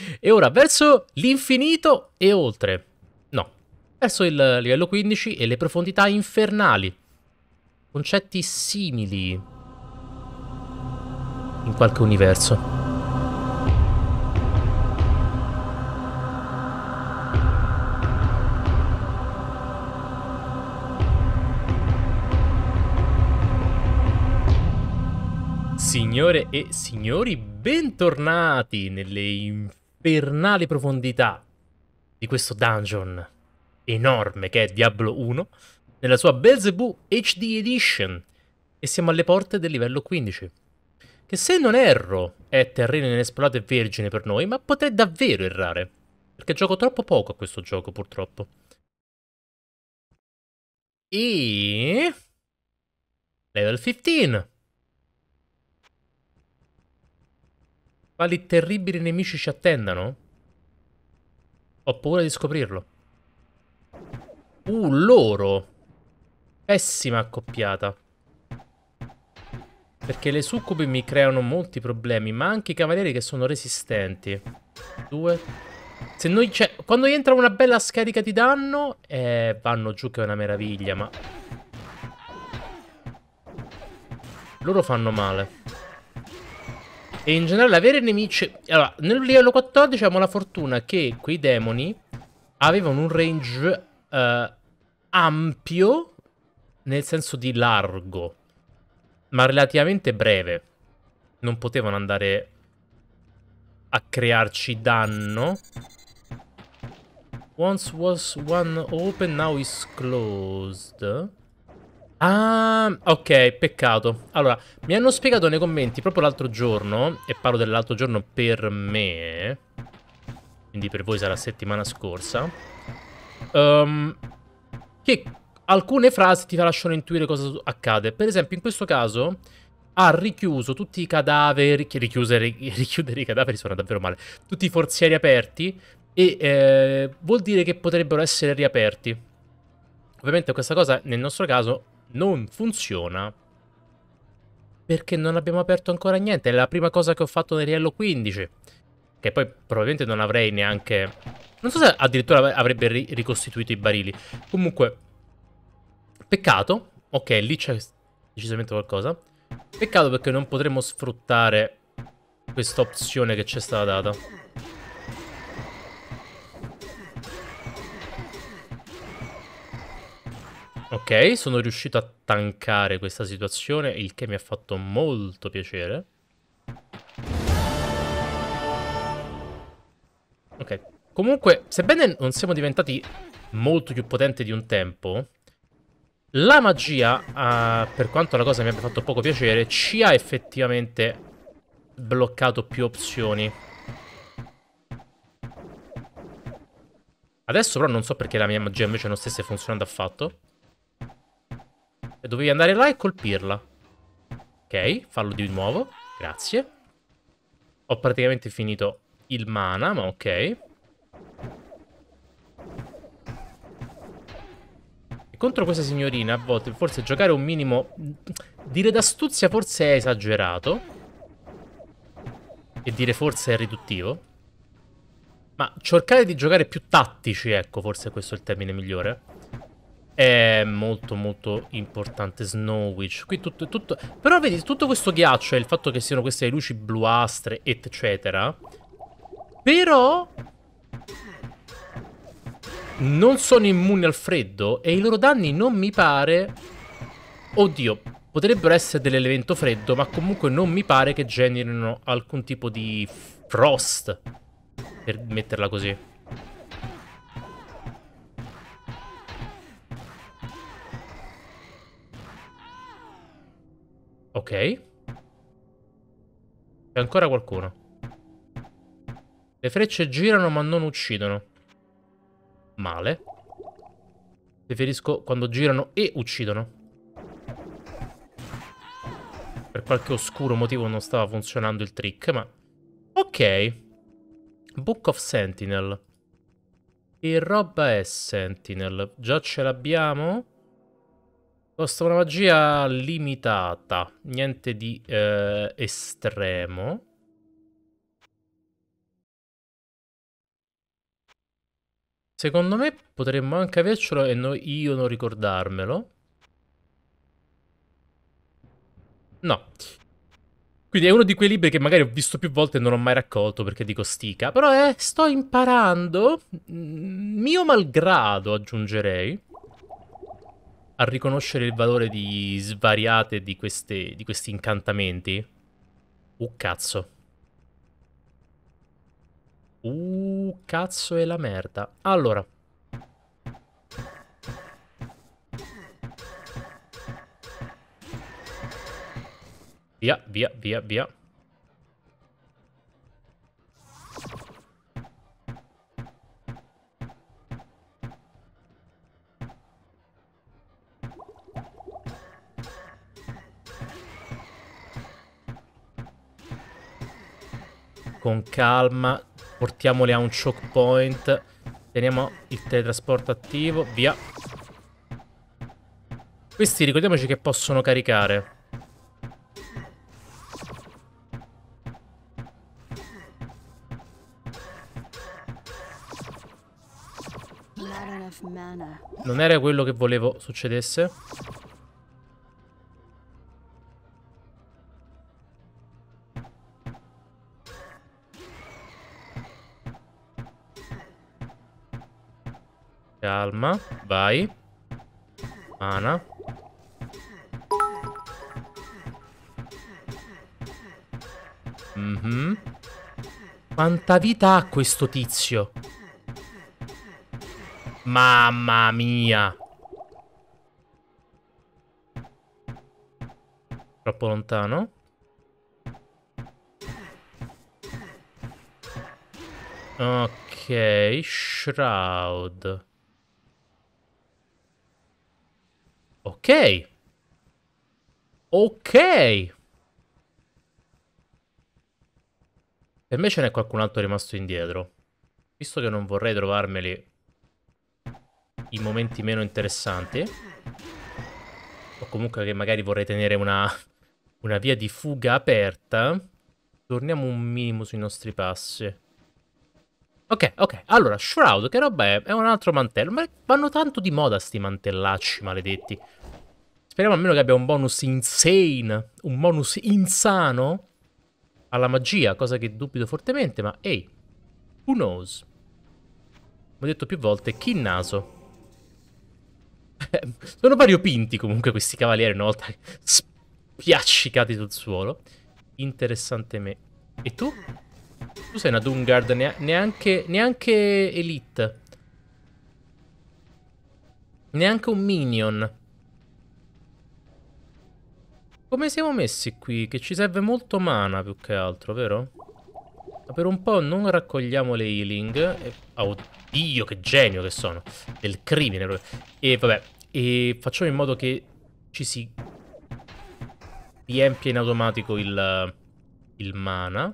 E ora verso l'infinito e oltre. No, verso il livello 15 e le profondità infernali. Concetti simili in qualche universo. Signore e signori, bentornati nelle infernali profondità di questo dungeon enorme che è Diablo 1 nella sua Belzebù HD Edition e siamo alle porte del livello 15 che, se non erro, è terreno inesplorato e vergine per noi, ma potrei davvero errare perché gioco troppo poco a questo gioco, purtroppo. E level 15. Quali terribili nemici ci attendano? Ho paura di scoprirlo. Loro. Pessima accoppiata. Perché le succubi mi creano molti problemi, ma anche i cavalieri che sono resistenti. Due. Se noi, cioè, quando entra una bella scarica di danno, vanno giù che è una meraviglia, ma loro fanno male. E in generale avere nemici... Allora, nel livello 14 abbiamo la fortuna che quei demoni avevano un range ampio, nel senso di largo, ma relativamente breve. Non potevano andare a crearci danno. Once was one open, now is closed. Ah, ok, peccato. Allora, mi hanno spiegato nei commenti proprio l'altro giorno, e parlo dell'altro giorno per me, quindi per voi sarà settimana scorsa, che alcune frasi ti lasciano intuire cosa accade. Per esempio, in questo caso ha richiuso tutti i cadaveri, che richiudere i cadaveri suona davvero male, tutti i forzieri aperti, e vuol dire che potrebbero essere riaperti. Ovviamente questa cosa nel nostro caso non funziona perché non abbiamo aperto ancora niente. È la prima cosa che ho fatto nel livello 15, che poi probabilmente non avrei neanche... Non so se addirittura avrebbe ricostituito i barili. Comunque, peccato. Ok, lì c'è decisamente qualcosa. Peccato perché non potremo sfruttare questa opzione che ci è stata data. Ok, sono riuscito a tankare questa situazione, il che mi ha fatto molto piacere. Ok, comunque, sebbene non siamo diventati molto più potenti di un tempo, la magia, per quanto la cosa mi abbia fatto poco piacere, ci ha effettivamente bloccato più opzioni. Adesso però non so perché la mia magia invece non stesse funzionando affatto. E dovevi andare là e colpirla. Ok, fallo di nuovo. Grazie. Ho praticamente finito il mana, ma ok. E contro questa signorina, a volte, forse giocare un minimo... Dire d'astuzia forse è esagerato. E dire forse è riduttivo. Ma cercare di giocare più tattici, ecco, forse questo è il termine migliore. È molto molto importante. Snow Witch. Qui tutto... Però vedi, tutto questo ghiaccio e il fatto che siano queste luci bluastre, eccetera. Però non sono immuni al freddo e i loro danni non mi pare... Oddio, potrebbero essere dell'elemento freddo, ma comunque non mi pare che generino alcun tipo di frost, per metterla così. Ok. C'è ancora qualcuno. Le frecce girano ma non uccidono. Male. Preferisco quando girano e uccidono. Per qualche oscuro motivo non stava funzionando il trick, ma... Ok. Book of Sentinel. Che roba è Sentinel? Già ce l'abbiamo? Costa una magia limitata. Niente di estremo. Secondo me potremmo anche avercelo e io non ricordarmelo. No. Quindi è uno di quei libri che magari ho visto più volte e non ho mai raccolto perché dico stica. Però sto imparando, mio malgrado aggiungerei, a riconoscere il valore di svariate di questi incantamenti. Cazzo. Cazzo e la merda. Allora. Via, via, via, via. Con calma. Portiamoli a un choke point. Teniamo il teletrasporto attivo. Via. Questi ricordiamoci che possono caricare. Non era quello che volevo succedesse? Calma, vai. Mana. Quanta vita ha questo tizio? Mamma mia. Troppo lontano. Ok, Shroud. Ok. Ok. Per me ce n'è qualcun altro rimasto indietro. Visto che non vorrei trovarmeli in momenti meno interessanti. O comunque che magari vorrei tenere una via di fuga aperta. Torniamo un minimo sui nostri passi. Ok, ok. Allora, Shroud, che roba è? È un altro mantello. Ma vanno tanto di moda sti mantellacci maledetti. Speriamo almeno che abbia un bonus insane. Un bonus insano alla magia, cosa che dubito fortemente, ma ehi, who knows? Come ho detto più volte, chi naso? Sono variopinti comunque questi cavalieri una volta spiaccicati sul suolo. Interessante me. E tu? Tu sei una Doomguard neanche Elite. Neanche un minion. Come siamo messi qui? Che ci serve molto mana più che altro, vero? Ma per un po' non raccogliamo le healing. Oddio, che genio che sono. Del crimine proprio. E vabbè. E facciamo in modo che ci si riempia in automatico il mana.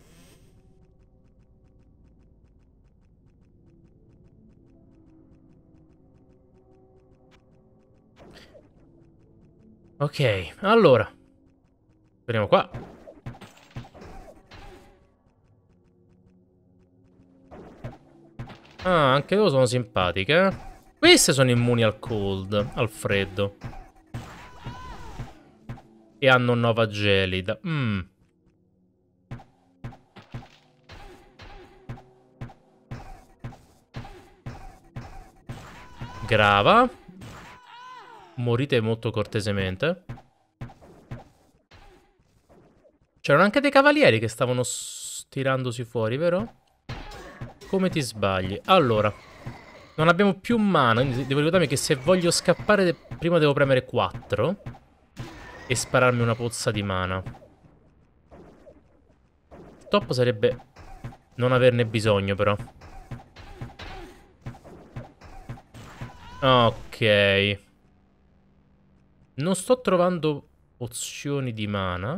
Ok, allora. Veniamo qua. Ah, anche loro sono simpatiche, eh? Queste sono immuni al cold, al freddo. E hanno nova gelida. Grava. Morite molto cortesemente. C'erano anche dei cavalieri che stavano tirandosi fuori, vero? Come ti sbagli? Allora, non abbiamo più mana, quindi devo ricordarmi che se voglio scappare prima devo premere 4 e spararmi una pozza di mana. Il top sarebbe non averne bisogno, però. Ok. Non sto trovando pozioni di mana.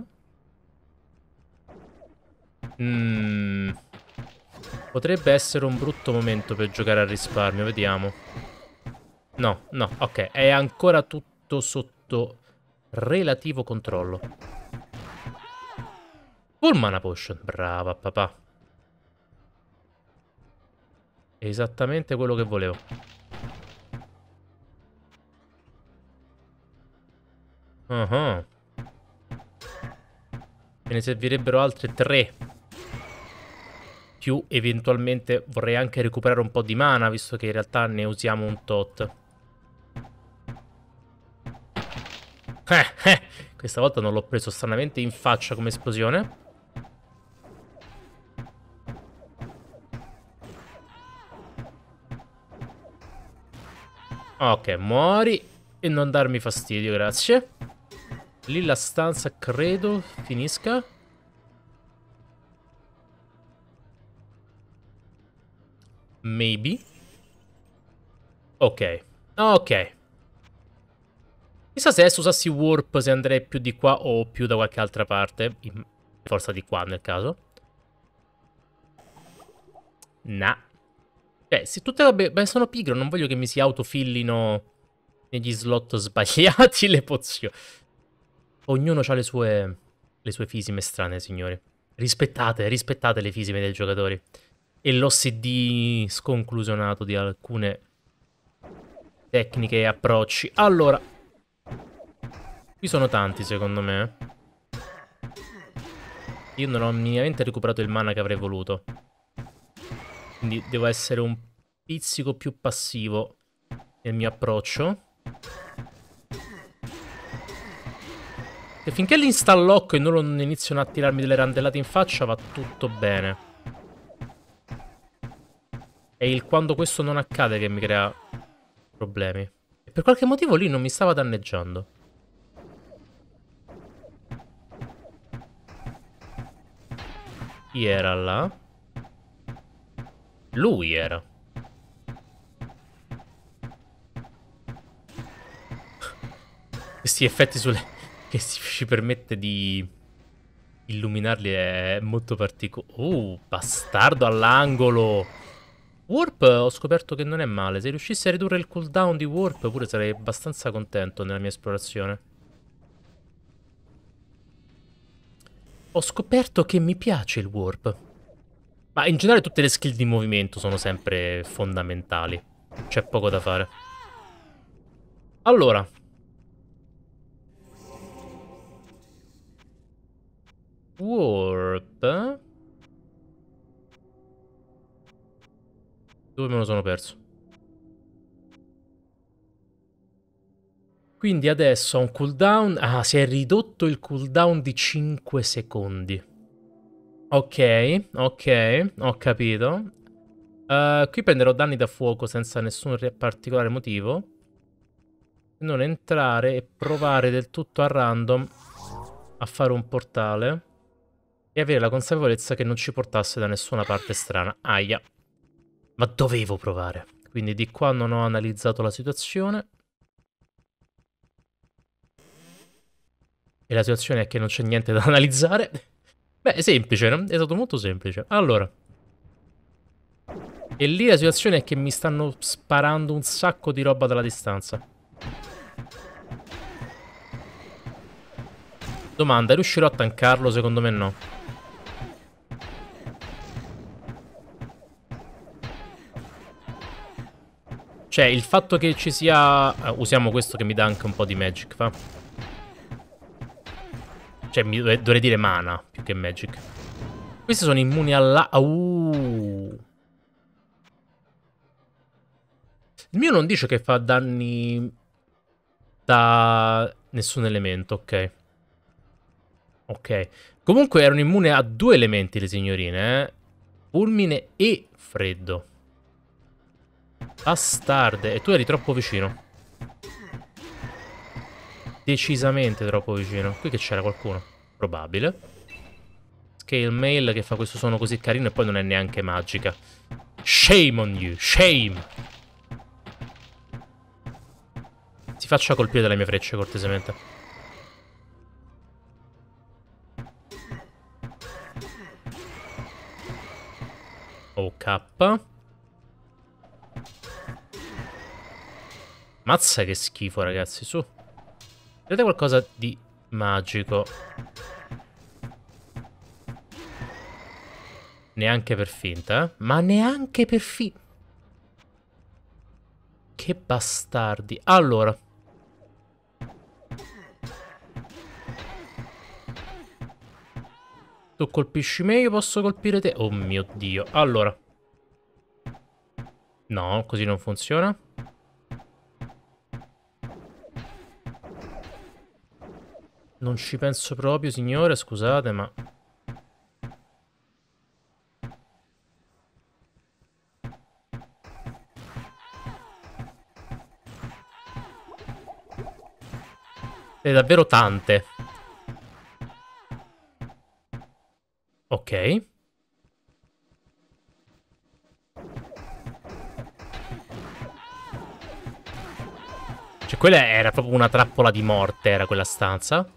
Potrebbe essere un brutto momento per giocare a risparmio, vediamo. No, no, ok. È ancora tutto sotto relativo controllo. Full mana potion. Brava, papà. È esattamente quello che volevo. Me ne servirebbero altre 3. Più eventualmente vorrei anche recuperare un po' di mana, visto che in realtà ne usiamo un tot. Questa volta non l'ho preso stranamente in faccia come esplosione. Ok, muori e non darmi fastidio, grazie. Lì la stanza credo finisca. Maybe. Ok. Ok. Chissà se adesso usassi Warp se andrei più di qua o più da qualche altra parte. Forza di qua nel caso. Nah. Se tutte robe... Beh, sono pigro, non voglio che mi si autofillino negli slot sbagliati le pozioni. Ognuno ha le sue fisime strane, signori. Rispettate le fisime dei giocatori. E l'OCD sconclusionato di alcune tecniche e approcci. Allora, qui sono tanti, secondo me. Io non ho minimamente recuperato il mana che avrei voluto. Quindi devo essere un pizzico più passivo nel mio approccio. E finché l'installocco e non iniziano a tirarmi delle randellate in faccia va tutto bene. È il quando questo non accade che mi crea problemi. E per qualche motivo lì non mi stava danneggiando. Chi era là? Lui era. Questi effetti sulle... che ci permette di illuminarli è molto particolare. Bastardo all'angolo. Warp ho scoperto che non è male. Se riuscissi a ridurre il cooldown di Warp pure sarei abbastanza contento nella mia esplorazione. Ho scoperto che mi piace il Warp. Ma in generale tutte le skill di movimento sono sempre fondamentali. C'è poco da fare. Allora. Warp. Dove me lo sono perso? Quindi adesso ho un cooldown... Ah, si è ridotto il cooldown di 5 secondi. Ok, ok, ho capito. Qui prenderò danni da fuoco senza nessun particolare motivo. Non entrare e provare del tutto a random a fare un portale e avere la consapevolezza che non ci portasse da nessuna parte strana. Aia. Ma dovevo provare. Quindi di qua non ho analizzato la situazione. E la situazione è che non c'è niente da analizzare. Beh, è semplice, no? È stato molto semplice. Allora. E lì la situazione è che mi stanno sparando un sacco di roba dalla distanza. Domanda, riuscirò a tankarlo? Secondo me no. Cioè, il fatto che ci sia... usiamo questo che mi dà anche un po' di magic, fa? Cioè, dovrei dire mana, più che magic. Questi sono immuni alla... Il mio non dice che fa danni da nessun elemento, ok. Ok. Comunque erano immune a 2 elementi le signorine, eh. Fulmine e freddo. Bastarde. E tu eri troppo vicino. Decisamente troppo vicino. Qui che c'era qualcuno? Probabile. Scale mail che fa questo suono così carino e poi non è neanche magica. Shame on you. Shame. Si faccia colpire dalle mie frecce, cortesemente. OK. Mazza che schifo, ragazzi, su. Vedete qualcosa di magico. Neanche per finta, eh? Ma neanche per finta. Che bastardi. Allora. Tu colpisci me, io posso colpire te. Oh mio Dio. Allora. No, così non funziona. Non ci penso proprio, signore, scusate, ma... È davvero tante. Ok. Cioè, quella era proprio una trappola di morte, era quella stanza.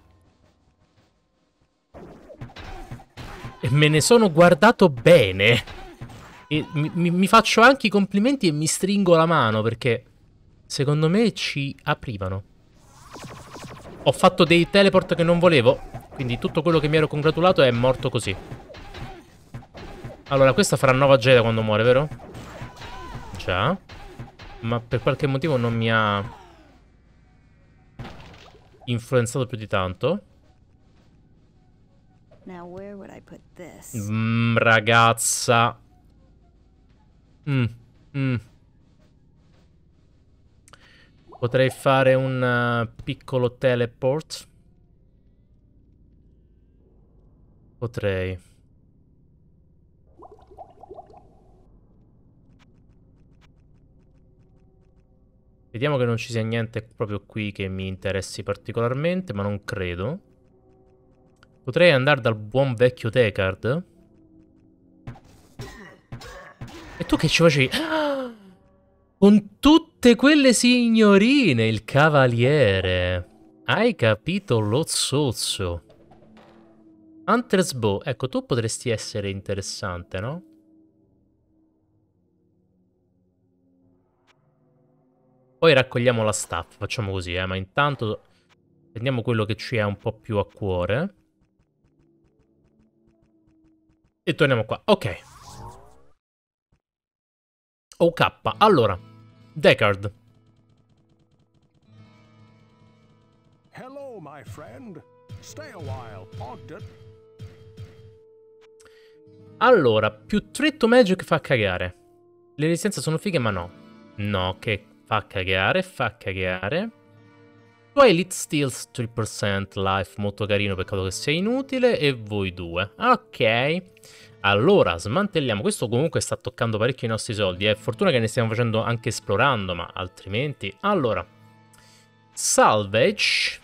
E me ne sono guardato bene. E mi faccio anche i complimenti e mi stringo la mano, perché secondo me ci aprivano. Ho fatto dei teleport che non volevo, quindi tutto quello che mi ero congratulato è morto così. Allora, questa farà Nova Jedi quando muore, vero? Già. Ma per qualche motivo non mi ha influenzato più di tanto. Ragazza. Mm. Potrei fare un piccolo teleport. Potrei. Vediamo che non ci sia niente proprio qui che mi interessi particolarmente, ma non credo. Potrei andare dal buon vecchio Deckard. E tu che ci facevi? Con tutte quelle signorine, il cavaliere. Hai capito lo zozzo. Hunter's Bow. Ecco, tu potresti essere interessante, no? Poi raccogliamo la staff, facciamo così, ma intanto prendiamo quello che ci è un po' più a cuore. E torniamo qua. Ok. OK. Allora, Deckard. Hello, my friend. Stay a while, Ogden. Allora, più Threat to Magic fa cagare. Le resistenze sono fighe, ma no. No, che fa cagare, fa cagare. Twilight Steals 3% life, molto carino, peccato che sia inutile. E voi due. Ok. Allora, smantelliamo. Questo comunque sta toccando parecchio i nostri soldi. Fortuna che ne stiamo facendo anche esplorando, ma altrimenti... Allora, salvage.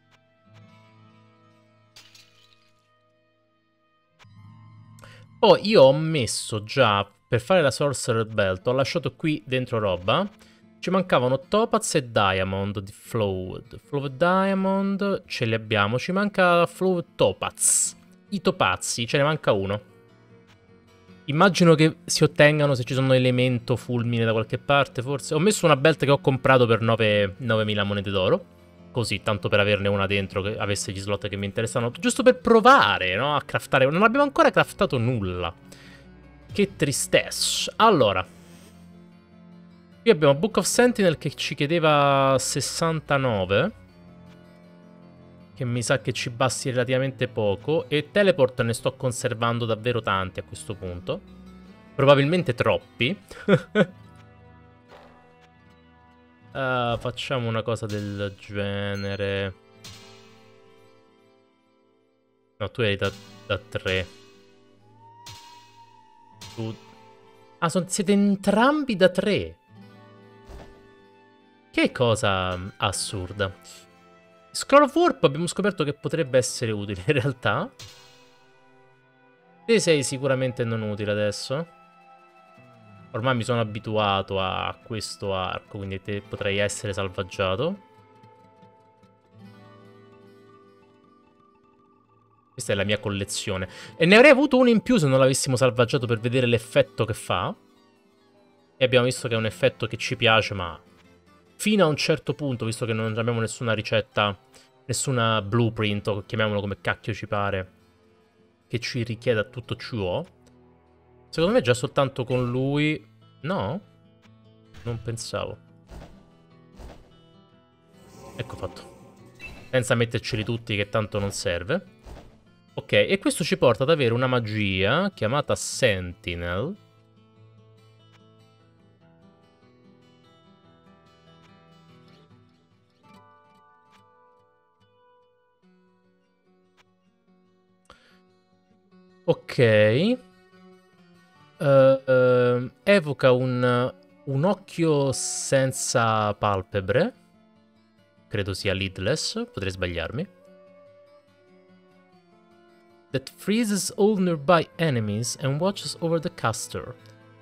Poi io ho messo già, per fare la Sorcerer Belt, ho lasciato qui dentro roba. Ci mancavano Topaz e Diamond di Flowed. Flowed Diamond ce li abbiamo. Ci manca Flowed Topaz. I topazzi, ce ne manca uno. Immagino che si ottengano se ci sono elemento fulmine da qualche parte, forse. Ho messo una belt che ho comprato per 9.000 monete d'oro. Così, tanto per averne una dentro che avesse gli slot che mi interessano. Giusto per provare, no? A craftare. Non abbiamo ancora craftato nulla. Che tristesse. Allora. Qui abbiamo Book of Sentinel che ci chiedeva 69. Che mi sa che ci basti relativamente poco. E Teleport ne sto conservando davvero tanti a questo punto. Probabilmente troppi. Facciamo una cosa del genere. No, tu eri da 3. Tu... Ah, siete entrambi da 3. Che cosa assurda. Scroll of Warp abbiamo scoperto che potrebbe essere utile in realtà. Te sei sicuramente non utile adesso. Ormai mi sono abituato a questo arco, quindi te potrei essere salvaggiato. Questa è la mia collezione. E ne avrei avuto uno in più se non l'avessimo salvaggiato per vedere l'effetto che fa. E abbiamo visto che è un effetto che ci piace, ma fino a un certo punto, visto che non abbiamo nessuna ricetta, nessuna blueprint, o chiamiamolo come cacchio ci pare, che ci richieda tutto ciò. Secondo me già soltanto con lui... No? Non pensavo. Ecco fatto. Senza metterceli tutti che tanto non serve. Ok, e questo ci porta ad avere una magia chiamata Sentinel. Ok. Evoca un occhio senza palpebre. Credo sia lidless, potrei sbagliarmi. That freezes all nearby enemies and watches over the caster.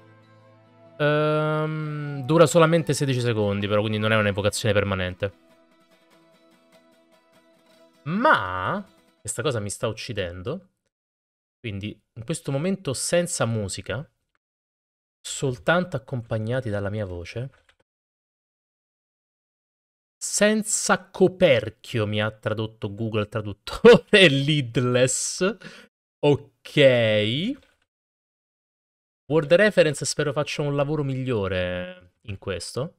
Dura solamente 16 secondi, però, quindi non è un'evocazione permanente. Ma questa cosa mi sta uccidendo. Quindi, in questo momento senza musica, soltanto accompagnati dalla mia voce, senza coperchio, mi ha tradotto Google Traduttore, lidless. Ok. Word Reference spero faccia un lavoro migliore in questo.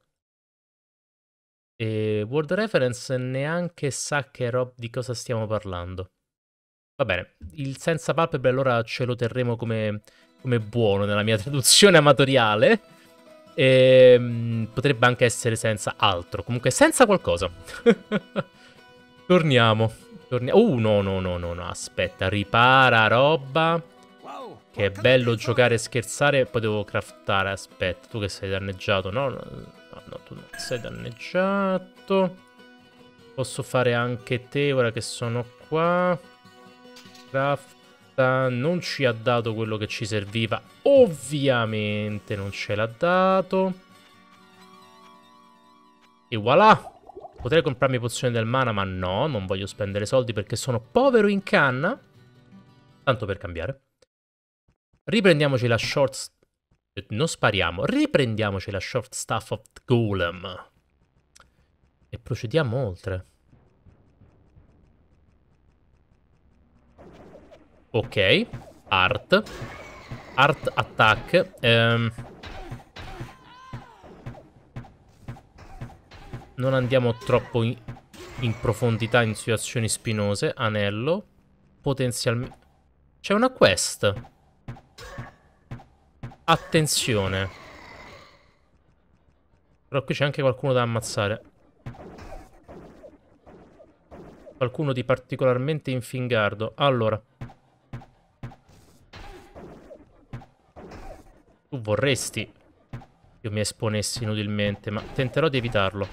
E Word Reference neanche sa di cosa stiamo parlando. Va bene, il senza palpebre allora ce lo terremo come buono nella mia traduzione amatoriale. Potrebbe anche essere senza altro, comunque senza qualcosa. Torniamo. No, aspetta, ripara roba. Whoa, Che è what can I bello do for giocare e you? scherzare, poi devo craftare. Aspetta, tu che sei danneggiato, no, tu non sei danneggiato. Posso fare anche te ora che sono qua. Crafta, non ci ha dato quello che ci serviva. Ovviamente non ce l'ha dato. E voilà. Potrei comprarmi pozioni del mana, ma no, non voglio spendere soldi perché sono povero in canna. Tanto per cambiare. Riprendiamoci la short... Non spariamo. Riprendiamoci la short staff of the golem. E procediamo oltre. Ok. Art. Art attack. Non andiamo troppo in profondità in situazioni spinose. Anello. Potenzialmente... C'è una quest. Attenzione. Però qui c'è anche qualcuno da ammazzare. Qualcuno di particolarmente infingardo. Allora. Tu vorresti che io mi esponessi inutilmente, ma tenterò di evitarlo.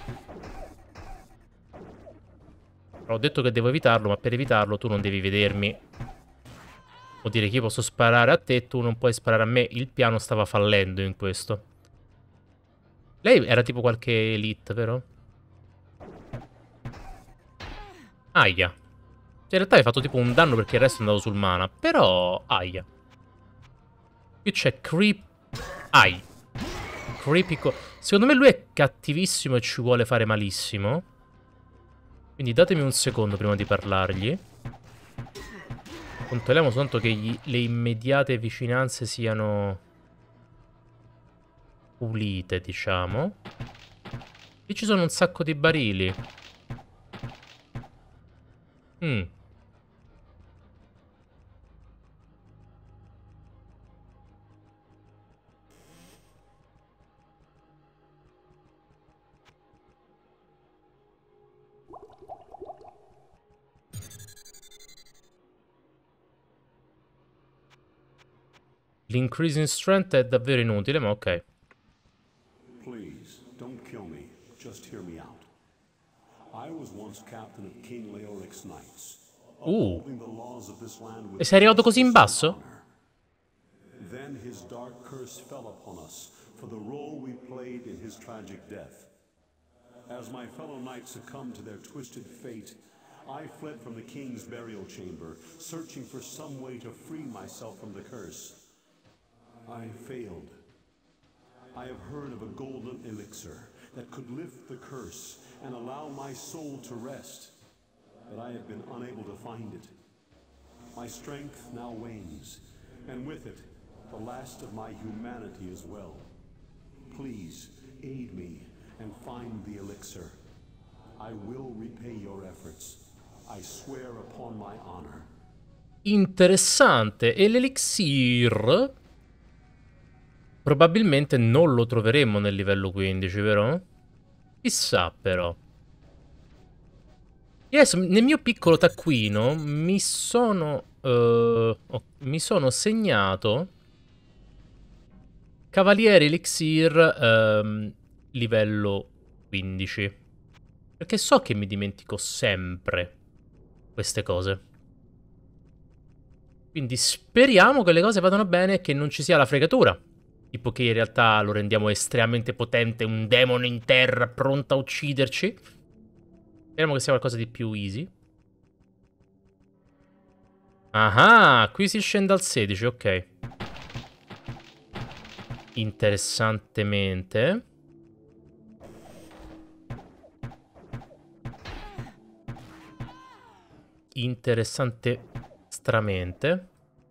Ho detto che devo evitarlo, ma per evitarlo tu non devi vedermi. Vuol dire che io posso sparare a te e tu non puoi sparare a me. Il piano stava fallendo in questo. Lei era tipo qualche elite, vero? Aia. Cioè, in realtà hai fatto tipo un danno perché il resto è andato sul mana. Però, aia. Qui c'è Creep... Ai. Creepy... Secondo me lui è cattivissimo e ci vuole fare malissimo. Quindi datemi un secondo prima di parlargli. Controlliamo soltanto che le immediate vicinanze siano pulite, diciamo. Qui ci sono un sacco di barili. L'increase in strength è davvero inutile, ma ok. Please, don't kill me. Just hear me out. I was once captain of King Leoric's knights, upholding the laws of this land E with sei arrivato così in justice and basso? honor. Then his dark curse fell upon us for the role we played in his tragic death. As my fellow knights succumbed to their twisted fate, I fled from the king's burial chamber, searching for some way to free myself from the curse. I failed. I have heard of a golden elixir that could lift the curse and allow my soul to rest, but I have been unable to find it. My strength now wanes, and with it, the last of my humanity as well. Please, aid me and find the elixir. I will repay your efforts. I swear upon my honor. Interessante. E l'elixir probabilmente non lo troveremo nel livello 15, vero? Chissà però. Io adesso nel mio piccolo taccuino mi sono segnato Cavaliere Elixir livello 15. Perché so che mi dimentico sempre queste cose. Quindi speriamo che le cose vadano bene e che non ci sia la fregatura. Tipo che in realtà lo rendiamo estremamente potente, un demone in terra pronto a ucciderci. Speriamo che sia qualcosa di più easy. Ah, qui si scende al 16, ok. Interessantemente. Interessante stramente.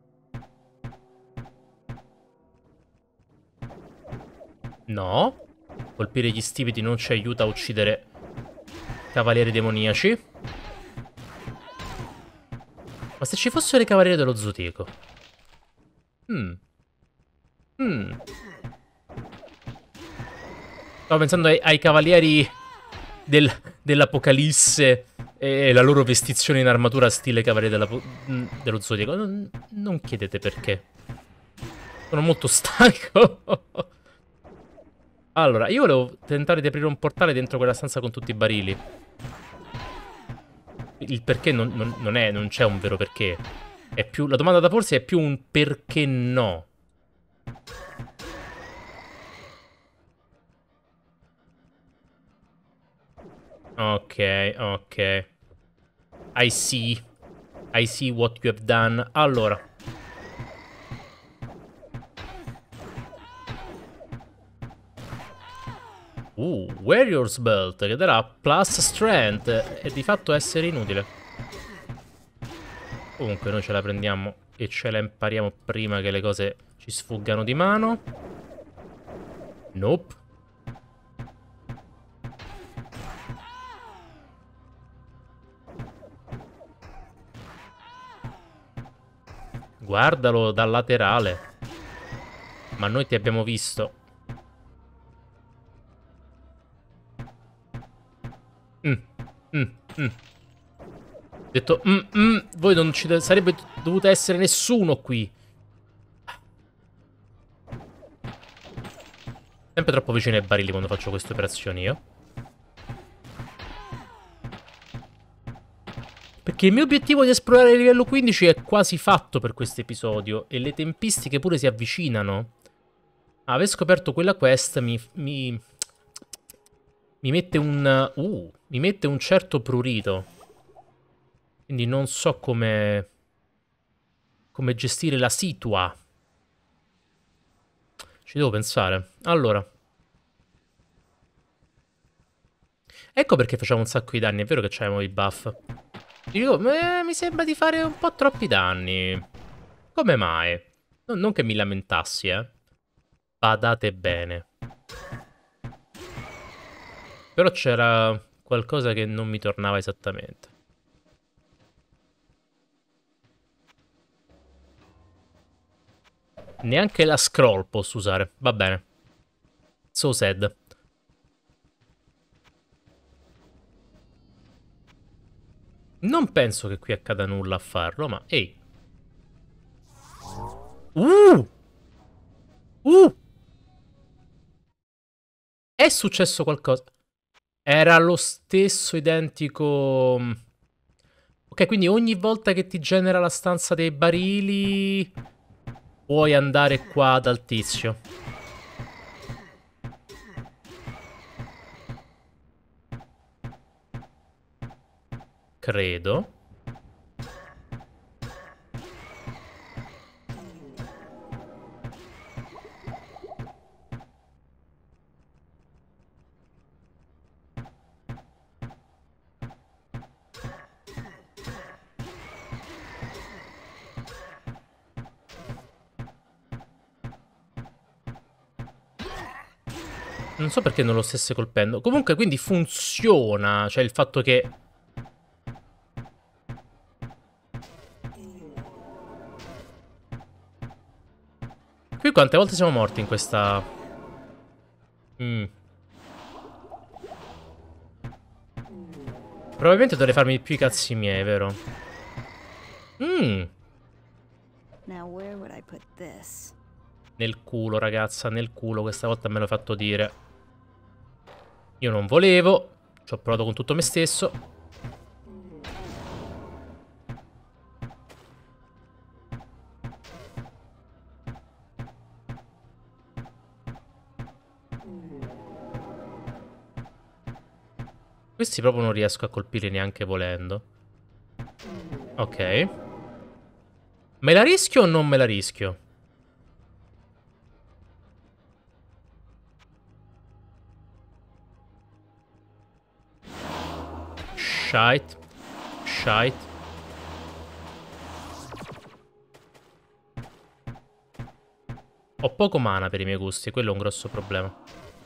No. Colpire gli stipiti non ci aiuta a uccidere cavalieri demoniaci. Ma se ci fossero i cavalieri dello Zodiaco? Stavo pensando ai cavalieri dell'Apocalisse e la loro vestizione in armatura stile cavalieri dello Zodiaco. Non chiedete perché. Sono molto stanco. Allora, io volevo tentare di aprire un portale dentro quella stanza con tutti i barili. Il perché non c'è un vero perché. È più, la domanda da porsi è più un perché no. Ok, ok. I see. I see what you have done. Allora. Warrior's Belt, che darà plus strength e di fatto essere inutile. Comunque noi ce la prendiamo e ce la impariamo prima che le cose ci sfuggano di mano. Nope. Guardalo dal laterale. Ma noi ti abbiamo visto. Detto, voi non ci sarebbe dovuto essere nessuno qui. Sempre troppo vicino ai barili quando faccio queste operazioni io. Perché il mio obiettivo di esplorare il livello 15 è quasi fatto per questo episodio. E le tempistiche pure si avvicinano. Aver scoperto quella quest mi mette un... mi mette un certo prurito. Quindi non so come gestire la situa. Ci devo pensare. Allora. Ecco perché facciamo un sacco di danni. È vero che c'avevamo i buff. Dico, mi sembra di fare un po' troppi danni. Come mai? Non che mi lamentassi, eh. Badate bene. Però c'era qualcosa che non mi tornava esattamente. Neanche la scroll posso usare. Va bene. So sad. Non penso che qui accada nulla a farlo, ma... Ehi. È successo qualcosa. Era lo stesso identico... Ok, quindi ogni volta che ti genera la stanza dei barili... puoi andare qua dal tizio. Credo. Non so perché non lo stesse colpendo. Comunque, quindi funziona. Cioè, il fatto che... Qui quante volte siamo morti in questa... Probabilmente dovrei farmi più i cazzi miei, vero? Now where would I put this? Nel culo, ragazza, nel culo. Questa volta me l'ho fatto dire. Io non volevo. Ci ho provato con tutto me stesso. Questi proprio non riesco a colpire neanche volendo. Ok. Me la rischio o non me la rischio? Shite. Shite. Ho poco mana per i miei gusti, quello è un grosso problema.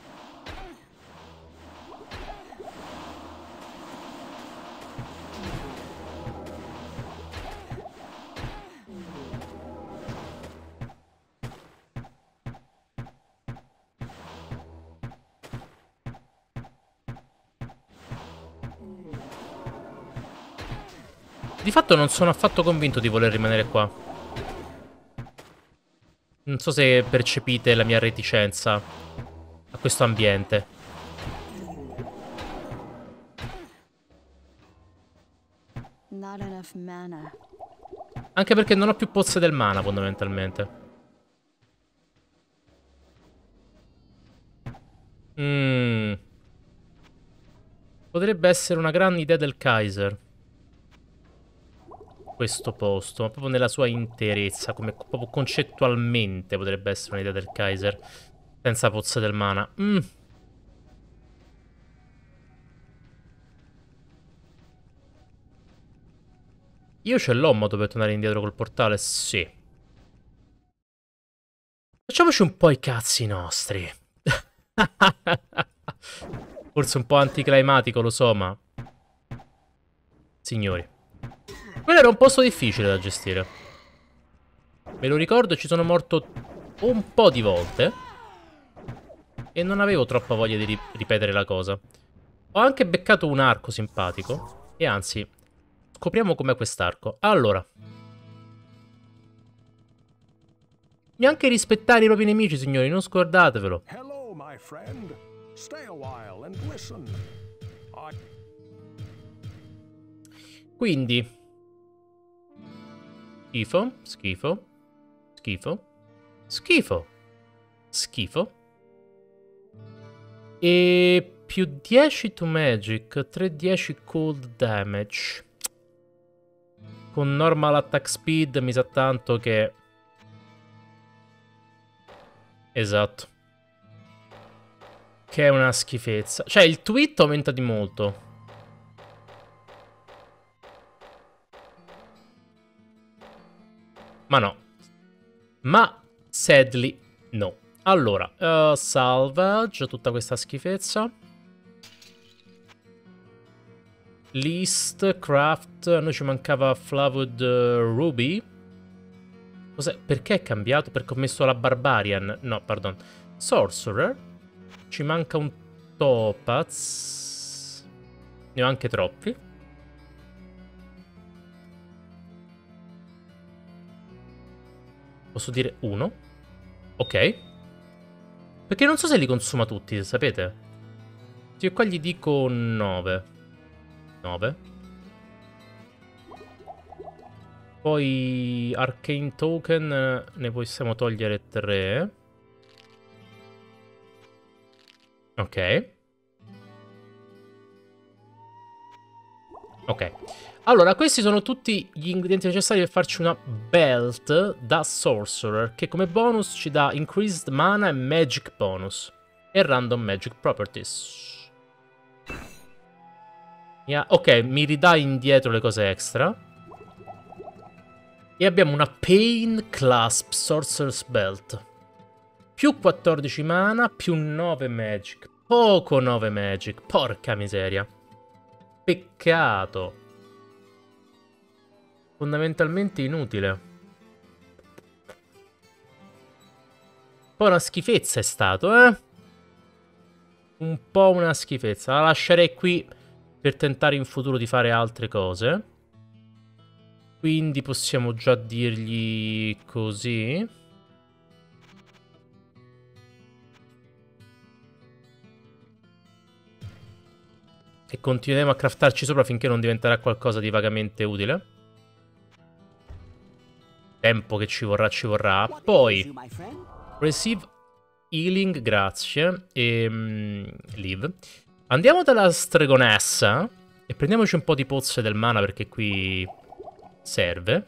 Di fatto non sono affatto convinto di voler rimanere qua. Non so se percepite la mia reticenza a questo ambiente. Not enough mana. Anche perché non ho più pozze del mana, fondamentalmente. Potrebbe essere una grande idea del Kaiser. Questo posto, ma proprio nella sua interezza, come proprio concettualmente potrebbe essere un'idea del Kaiser. Senza pozze del mana. Io ce l'ho un modo per tornare indietro col portale? Sì. Facciamoci un po' i cazzi nostri. Forse un po' anticlimatico, lo so, ma... Signori. Quello era un posto difficile da gestire. Me lo ricordo, ci sono morto un po' di volte. E non avevo troppa voglia di ripetere la cosa. Ho anche beccato un arco simpatico. E anzi, scopriamo com'è quest'arco. Allora. Neanche rispettare i propri nemici, signori, non scordatevelo. Hello, my friend. Stay a while and listen. Quindi schifo, schifo, schifo, schifo, schifo. E più 10 to magic, 3-10 cold damage. Con normal attack speed mi sa tanto che... Esatto. Che è una schifezza. Cioè il tweet aumenta di molto. Ma no. Ma, sadly, no. Allora, salvage, tutta questa schifezza. List, craft, a noi ci mancava Flavud Ruby. Cos'è? Perché è cambiato? Perché ho messo la Barbarian. No, pardon. Sorcerer. Ci manca un Topaz. Ne ho anche troppi. Posso dire uno. Ok. Perché non so se li consuma tutti, sapete? Io qua gli dico 9. 9. Poi Arcane Token ne possiamo togliere 3. Ok. Ok. Allora, questi sono tutti gli ingredienti necessari per farci una belt da Sorcerer, che come bonus ci dà Increased Mana e Magic Bonus. E Random Magic Properties. Yeah, ok, mi ridà indietro le cose extra. E abbiamo una Pain Clasp Sorcerer's Belt. Più 14 mana, più 9 Magic. Poco 9 Magic. Porca miseria. Peccato. Fondamentalmente inutile. Un po' una schifezza è stato, eh? Un po' una schifezza. La lascerei qui per tentare in futuro di fare altre cose. Quindi possiamo già dirgli così. E continueremo a craftarci sopra finché non diventerà qualcosa di vagamente utile. Tempo che ci vorrà. Poi receive healing, grazie. E leave. Andiamo dalla stregonessa e prendiamoci un po' di pozze del mana perché qui serve.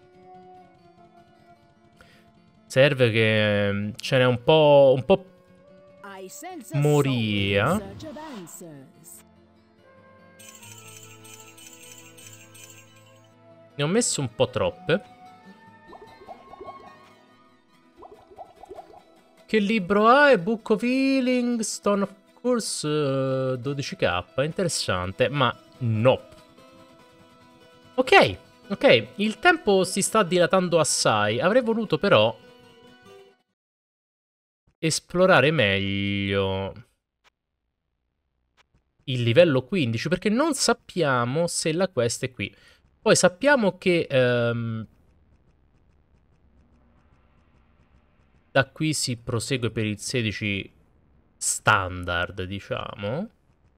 Serve che ce n'è un po' moria. Ne ho messo un po' troppe. Che libro ha? Book of Healing, Stone of Course, 12k. Interessante, ma no. Ok, ok. Il tempo si sta dilatando assai. Avrei voluto però esplorare meglio il livello 15, perché non sappiamo se la quest è qui. Poi sappiamo che da qui si prosegue per il 16 standard, diciamo.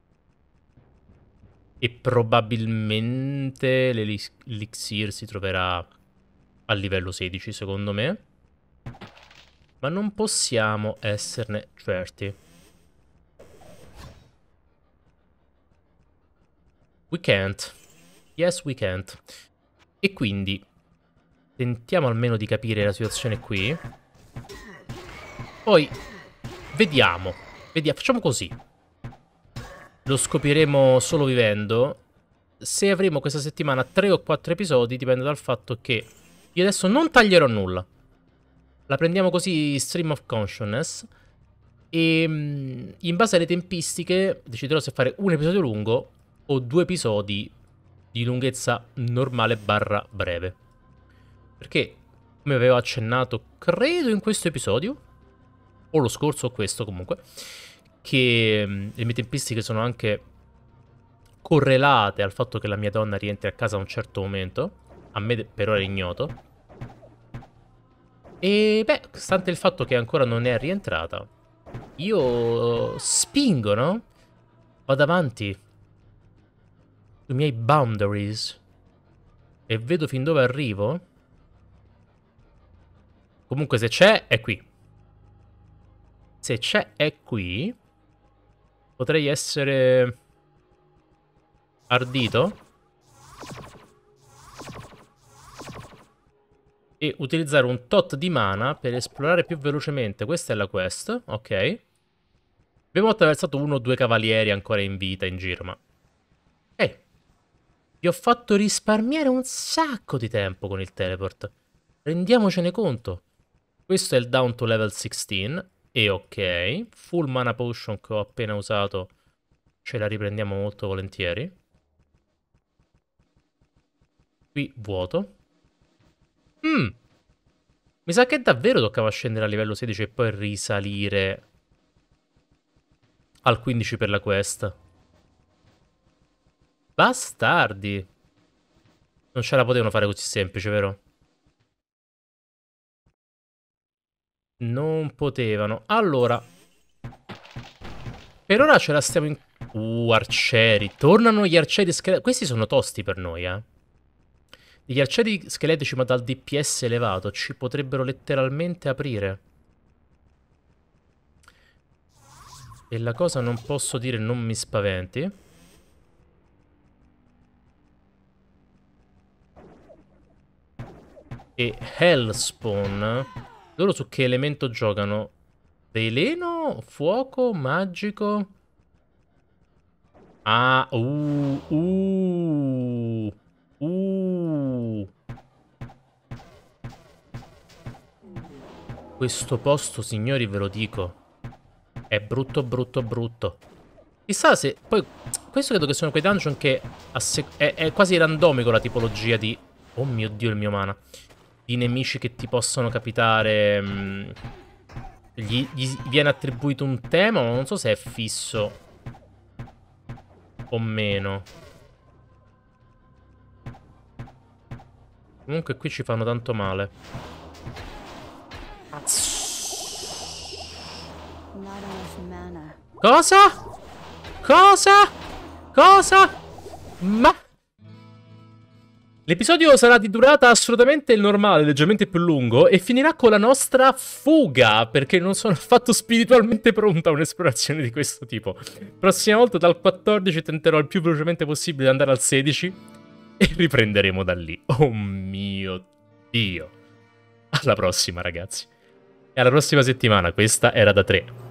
E probabilmente l'elixir si troverà a livello 16, secondo me. Ma non possiamo esserne certi. We can't. Yes, we can't. E quindi tentiamo almeno di capire la situazione qui. Poi vediamo. Facciamo così. Lo scopriremo solo vivendo. Se avremo questa settimana 3 o 4 episodi dipende dal fatto che io adesso non taglierò nulla. La prendiamo così, stream of consciousness. E in base alle tempistiche deciderò se fare un episodio lungo o 2 episodi di lunghezza normale barra breve. Perché, come avevo accennato, credo in questo episodio, o lo scorso o questo comunque, che le mie tempistiche sono anche correlate al fatto che la mia donna rientri a casa a un certo momento. A me per ora è ignoto. E beh, stante il fatto che ancora non è rientrata, io spingo, no? Vado avanti sui miei boundaries e vedo fin dove arrivo. Comunque se c'è, è qui. Se c'è, è qui. Potrei essere ardito e utilizzare un tot di mana per esplorare più velocemente. Questa è la quest, ok. Abbiamo attraversato 1 o 2 cavalieri ancora in vita in giro, ma vi ho fatto risparmiare un sacco di tempo con il teleport. Rendiamocene conto. Questo è il down to level 16. E ok. Full mana potion che ho appena usato. Ce la riprendiamo molto volentieri. Qui vuoto. Mi sa che davvero toccava scendere a livello 16 e poi risalire al 15 per la quest. Bastardi. Non ce la potevano fare così semplice, vero? Non potevano. Allora, per ora ce la stiamo in... arcieri. Tornano gli arcieri scheletrici. Questi sono tosti per noi, eh. Gli arcieri scheletrici ma dal DPS elevato ci potrebbero letteralmente aprire. E la cosa non posso dire non mi spaventi. E Hellspawn. Loro su che elemento giocano? Veleno? Fuoco? Magico? Ah, Questo posto, signori, ve lo dico, È brutto, brutto, brutto. Chissà se... Poi, questo credo che sono quei dungeon che... È quasi randomico la tipologia di... Oh mio Dio, il mio mana. Di nemici che ti possono capitare... Gli viene attribuito un tema, ma non so se è fisso o meno. Comunque qui ci fanno tanto male. Cosa? Cosa? Cosa? Ma... L'episodio sarà di durata assolutamente normale, leggermente più lungo, e finirà con la nostra fuga, perché non sono affatto spiritualmente pronta a un'esplorazione di questo tipo. Prossima volta dal 14 tenterò il più velocemente possibile di andare al 16 e riprenderemo da lì. Oh mio Dio. Alla prossima, ragazzi. E alla prossima settimana, questa era da 3.